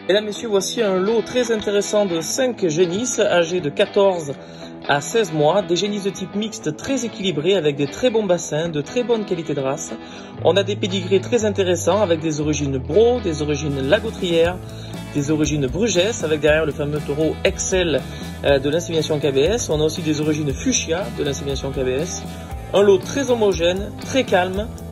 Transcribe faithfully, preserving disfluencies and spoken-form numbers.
Mesdames, Messieurs, voici un lot très intéressant de cinq génisses âgés de quatorze à seize mois, des génisses de type mixte très équilibrés avec des très bons bassins, de très bonne qualité de race. On a des pédigrés très intéressants avec des origines Bro, des origines Lagautrière, des origines Brugès avec derrière le fameux taureau Excel de l'insémination K B S. On a aussi des origines Fuchsia de l'insémination K B S. Un lot très homogène, très calme,